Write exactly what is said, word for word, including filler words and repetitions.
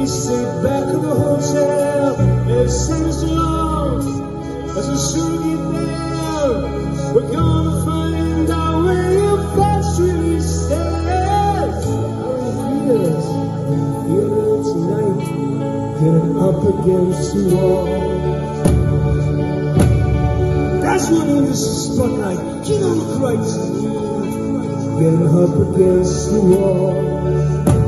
sit back in the hotel, it seems so long as we soon get there. We're gonna find out where your thoughts really stand. How it feels, feeling tonight, getting up against the wall. That's when this is spotlight, you know Christ, getting up against the wall.